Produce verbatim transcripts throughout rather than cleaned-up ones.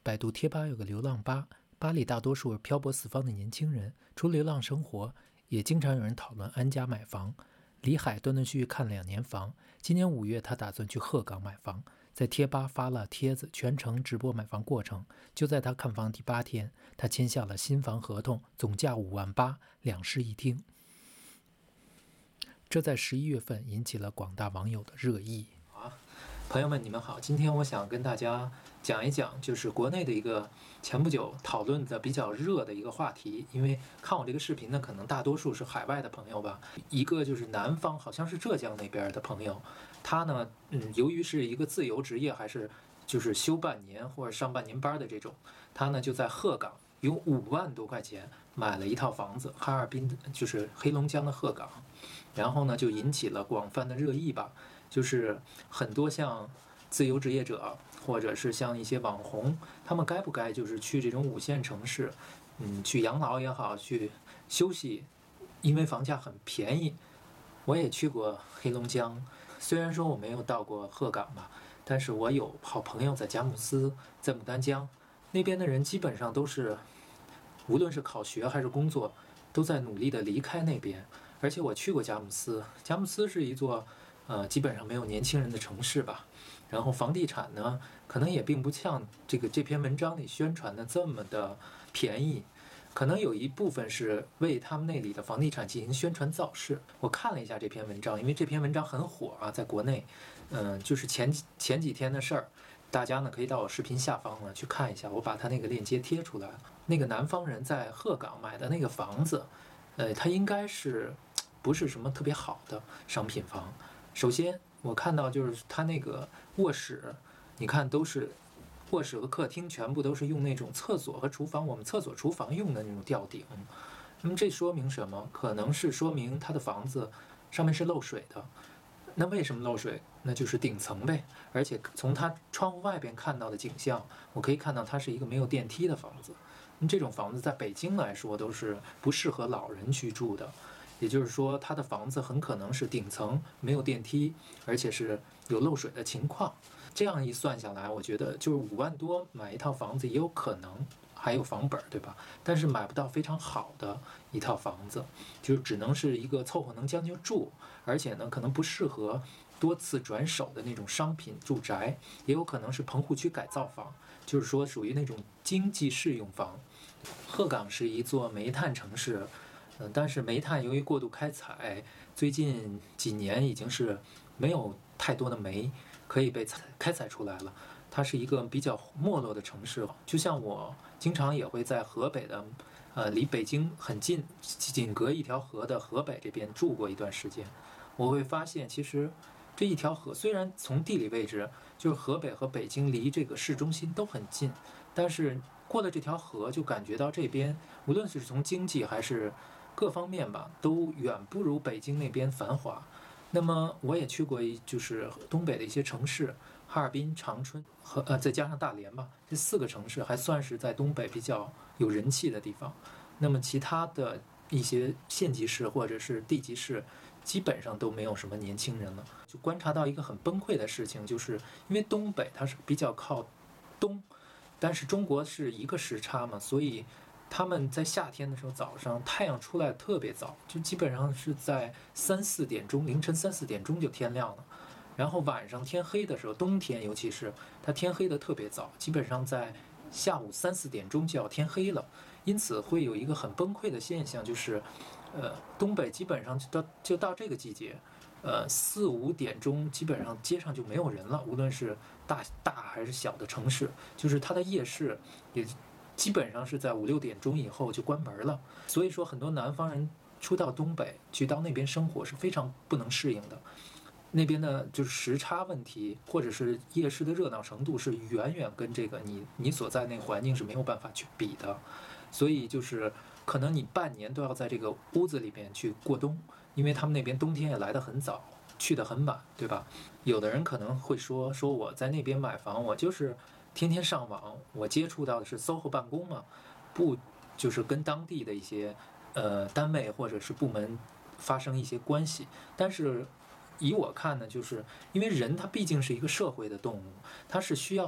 百度贴吧有个流浪吧，吧里大多数是漂泊四方的年轻人，除流浪生活，也经常有人讨论安家买房。李海断断续续看了两年房，今年五月他打算去鹤岗买房，在贴吧发了帖子，全程直播买房过程。就在他看房第八天，他签下了新房合同，总价五万八，两室一厅。这在十一月份引起了广大网友的热议。啊，朋友们，你们好，今天我想跟大家讲一讲，就是国内的一个前不久讨论的比较热的一个话题。因为看我这个视频呢，可能大多数是海外的朋友吧。一个就是南方，好像是浙江那边的朋友，他呢，嗯，由于是一个自由职业，还是就是休半年或者上半年班的这种，他呢就在鹤岗用五万多块钱买了一套房子，哈尔滨就是黑龙江的鹤岗。然后呢，就引起了广泛的热议吧，就是很多像自由职业者，或者是像一些网红，他们该不该就是去这种五线城市，嗯，去养老也好，去休息，因为房价很便宜。我也去过黑龙江，虽然说我没有到过鹤岗吧，但是我有好朋友在佳木斯，在牡丹江，那边的人基本上都是，无论是考学还是工作，都在努力的离开那边。而且我去过佳木斯，佳木斯是一座呃基本上没有年轻人的城市吧。然后房地产呢，可能也并不像这个这篇文章里宣传的这么的便宜，可能有一部分是为他们那里的房地产进行宣传造势。我看了一下这篇文章，因为这篇文章很火啊，在国内，嗯、呃，就是前前几天的事儿。大家呢可以到我视频下方呢去看一下，我把他那个链接贴出来了。那个南方人在鹤岗买的那个房子，呃，他应该是不是什么特别好的商品房。首先我看到就是他那个卧室，你看都是卧室和客厅全部都是用那种厕所和厨房，我们厕所厨房用的那种吊顶。那么这说明什么？可能是说明他的房子上面是漏水的。那为什么漏水？那就是顶层呗。而且从它窗户外边看到的景象，我可以看到它是一个没有电梯的房子。这种房子在北京来说都是不适合老人居住的，也就是说，它的房子很可能是顶层没有电梯，而且是有漏水的情况。这样一算下来，我觉得就是五万多买一套房子也有可能，还有房本，对吧？但是买不到非常好的一套房子，就只能是一个凑合能将就住，而且呢，可能不适合多次转手的那种商品住宅，也有可能是棚户区改造房，就是说属于那种经济适用房。鹤岗是一座煤炭城市，嗯，但是煤炭由于过度开采，最近几年已经是没有太多的煤可以被开采出来了。它是一个比较没落的城市，就像我经常也会在河北的，呃，离北京很近，仅隔一条河的河北这边住过一段时间。我会发现，其实这一条河虽然从地理位置，就是河北和北京离这个市中心都很近，但是过了这条河，就感觉到这边无论是从经济还是各方面吧，都远不如北京那边繁华。那么我也去过一就是东北的一些城市，哈尔滨、长春和呃再加上大连吧，这四个城市还算是在东北比较有人气的地方。那么其他的一些县级市或者是地级市，基本上都没有什么年轻人了。就观察到一个很崩溃的事情，就是因为东北它是比较靠东，但是中国是一个时差嘛，所以他们在夏天的时候早上太阳出来特别早，就基本上是在三四点钟，凌晨三四点钟就天亮了。然后晚上天黑的时候，冬天尤其是它天黑的特别早，基本上在下午三四点钟就要天黑了。因此会有一个很崩溃的现象，就是呃，东北基本上就到就到这个季节，呃，四五点钟基本上街上就没有人了，无论是大大还是小的城市，就是它的夜市也基本上是在五六点钟以后就关门了。所以说，很多南方人出到东北去到那边生活是非常不能适应的。那边的就是时差问题，或者是夜市的热闹程度是远远跟这个你你所在那个环境是没有办法去比的。所以就是可能你半年都要在这个屋子里面去过冬，因为他们那边冬天也来得很早，去得很晚，对吧？有的人可能会说说我在那边买房，我就是天天上网，我接触到的是 S O H O 办公嘛，不就是跟当地的一些呃单位或者是部门发生一些关系。但是以我看呢，就是因为人他毕竟是一个社会的动物，他是需要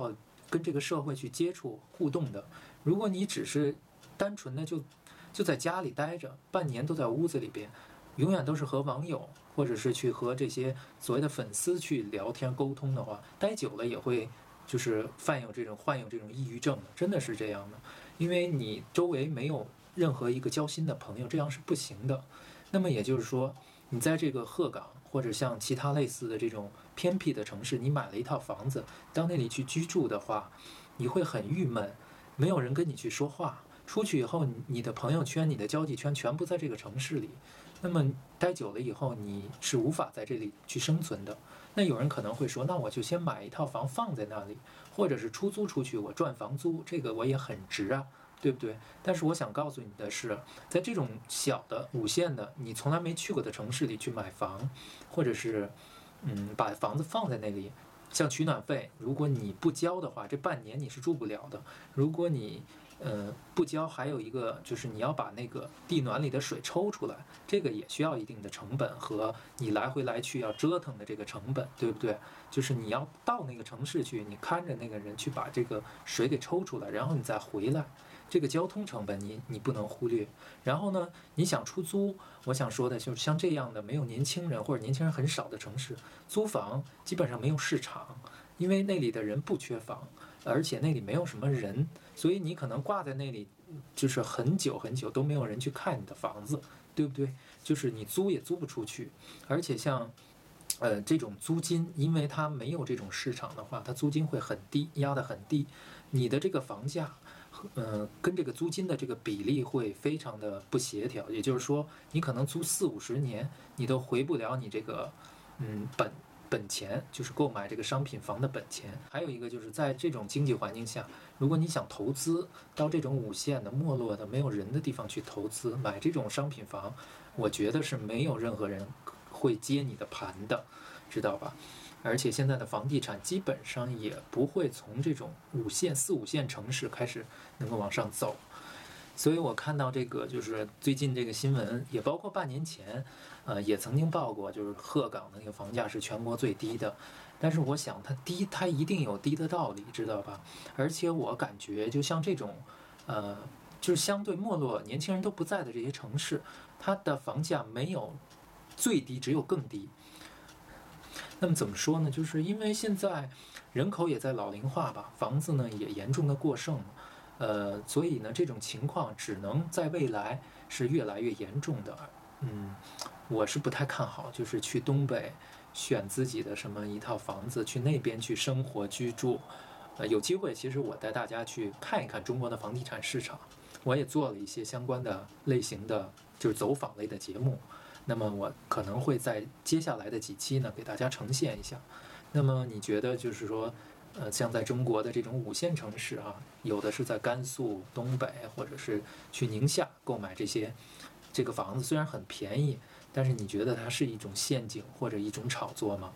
跟这个社会去接触互动的。如果你只是单纯的就就在家里待着，半年都在屋子里边，永远都是和网友或者是去和这些所谓的粉丝去聊天沟通的话，待久了也会就是犯有这种患有这种抑郁症的，真的是这样的。因为你周围没有任何一个交心的朋友，这样是不行的。那么也就是说，你在这个鹤岗或者像其他类似的这种偏僻的城市，你买了一套房子到那里去居住的话，你会很郁闷，没有人跟你去说话。出去以后，你的朋友圈、你的交际圈全部在这个城市里，那么待久了以后，你是无法在这里去生存的。那有人可能会说，那我就先买一套房放在那里，或者是出租出去，我赚房租，这个我也很值啊，对不对？但是我想告诉你的是，在这种小的五线的你从来没去过的城市里去买房，或者是嗯把房子放在那里，像取暖费，如果你不交的话，这半年你是住不了的。如果你呃，不交，还有一个就是你要把那个地暖里的水抽出来，这个也需要一定的成本和你来回来去要折腾的这个成本，对不对？就是你要到那个城市去，你看着那个人去把这个水给抽出来，然后你再回来，这个交通成本你你不能忽略。然后呢，你想出租，我想说的就是像这样的没有年轻人或者年轻人很少的城市，租房基本上没有市场，因为那里的人不缺房。而且那里没有什么人，所以你可能挂在那里，就是很久很久都没有人去看你的房子，对不对？就是你租也租不出去，而且像，呃，这种租金，因为它没有这种市场的话，它租金会很低，压得很低，你的这个房价，呃，跟这个租金的这个比例会非常的不协调，也就是说，你可能租四五十年，你都回不了你这个，嗯，本。本钱就是购买这个商品房的本钱。还有一个就是在这种经济环境下，如果你想投资到这种五线的没落的没有人的地方去投资买这种商品房，我觉得是没有任何人会接你的盘的，知道吧？而且现在的房地产基本上也不会从这种五线四五线城市开始能够往上走。所以我看到这个就是最近这个新闻，也包括半年前，呃，也曾经报过，就是鹤岗的那个房价是全国最低的。但是我想它低，它一定有低的道理，知道吧？而且我感觉就像这种，呃，就是相对没落、年轻人都不在的这些城市，它的房价没有最低，只有更低。那么怎么说呢？就是因为现在人口也在老龄化吧，房子呢也严重的过剩。呃，所以呢，这种情况只能在未来是越来越严重的。嗯，我是不太看好，就是去东北选自己的什么一套房子，去那边去生活居住。呃，有机会，其实我带大家去看一看中国的房地产市场，我也做了一些相关的类型的，就是走访类的节目。那么我可能会在接下来的几期呢，给大家呈现一下。那么你觉得就是说？呃，像在中国的这种五线城市啊，有的是在甘肃、东北，或者是去宁夏购买这些这个房子，虽然很便宜，但是你觉得它是一种陷阱或者一种炒作吗？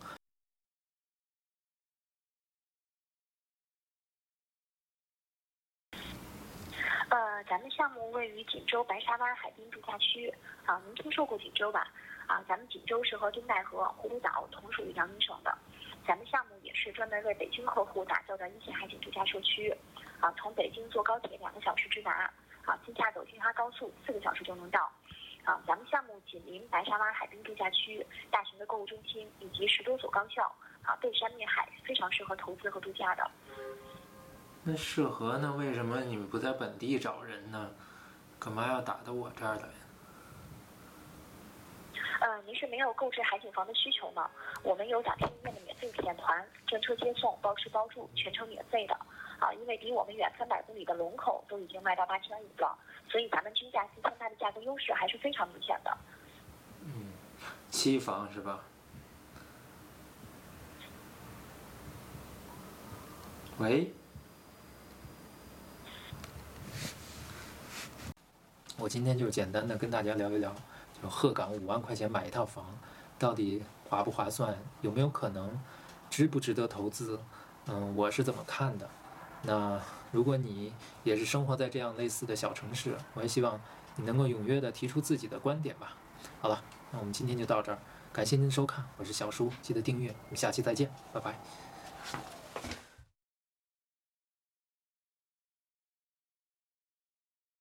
呃，咱们项目位于锦州白沙湾海滨度假区啊，您听说过锦州吧？啊，咱们锦州是和敦代河、葫芦岛同属于辽宁省的。咱们项目也是专门为北京客户打造的一线海景度假社区，啊，从北京坐高铁两个小时直达，啊，自驾走京哈高速四个小时就能到，啊，咱们项目紧邻白沙湾海滨度假区、大型的购物中心以及十多所高校，啊，背山面海，非常适合投资和度假的。 那适合呢？为什么你们不在本地找人呢？干嘛要打到我这儿来？ 呃，您是没有购置海景房的需求吗？我们有两天一夜的免费体验团，专车接送，包吃包住，全程免费的。啊，因为离我们远三百公里的龙口都已经卖到八千五了，所以咱们均价四千八的价格优势还是非常明显的。 嗯，期房是吧？喂？我今天就简单的跟大家聊一聊，就鹤岗五万块钱买一套房，到底划不划算，有没有可能，值不值得投资？嗯，我是怎么看的？那如果你也是生活在这样类似的小城市，我也希望你能够踊跃的提出自己的观点吧。好了，那我们今天就到这儿，感谢您收看，我是小叔，记得订阅，我们下期再见，拜拜。